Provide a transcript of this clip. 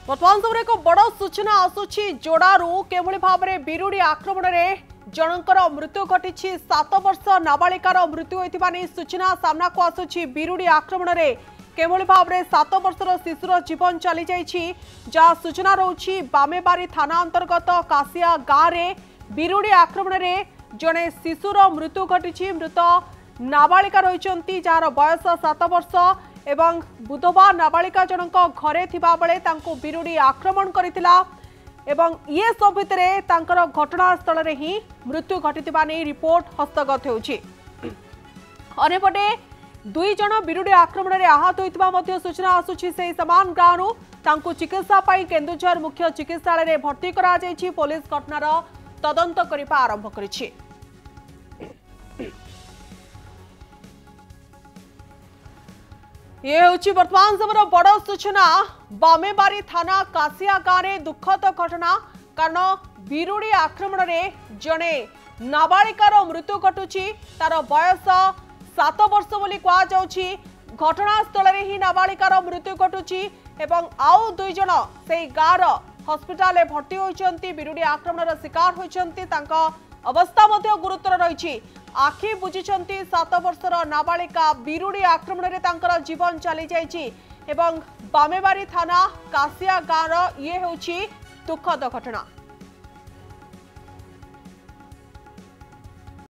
वर्तमान समय एक बड़ सूचना आसुची जोड़ारू केभली भाव में बिरुड़ी आक्रमण में जनकर मृत्यु घटी 7 वर्ष नाबालिकार मृत्यु होता सूचना सामना को आसुची बिरुड़ी आक्रमण में केभली भाव में 7 वर्षर शिशुर जीवन चली जाइए जहाँ सूचना रोची बामेबारी थाना अंतर्गत कासिया गाँव में बिरुड़ी आक्रमण में जड़े शिशुर मृत्यु घटी मृत नाबालिका रही जार बयस 7 वर्ष एवं बुधवार नाबालिका जनक घरे थिबा बेले तांको बिरुड़ी आक्रमण करितिला एवं ये सब भितर घटनास्थल रे ही मृत्यु घटिथिबा नै रिपोर्ट हस्तगत होउछि। अनेपटे 2 जन बिरुड़ी आक्रमण रे आहत होइतिबा मध्ये सूचना आसुछि। से समान गाँव तांको चिकित्सा पाई केन्दुझर मुख्य चिकित्सालय रे भर्ती करा जायछि। पुलिस घटनार तदंत करिबा आरंभ करिछि। ये हूँ वर्तमान समय बड़ सूचना बामेबारी थाना कासिया गाँव में दुखद घटना कारण बिरुड़ी आक्रमण में जड़े नाबालिकार मृत्यु घटुची तार बयस 7 वर्ष बोली कहुची। घटनास्थल में ही नाबालिकार मृत्यु घटुची एवं आउ 2 जन से गाँव हस्पिटाल भर्ती होती बिरुड़ी आक्रमण शिकार होती अवस्था गुरुतर रही। आखि बुझिछंती 7 वर्षर नाबालिका बिरुड़ी आक्रमण में तांकर जीवन चली जाइछि एवं बामेबारी थाना कासिया गाँव ये होछि दुखद घटना।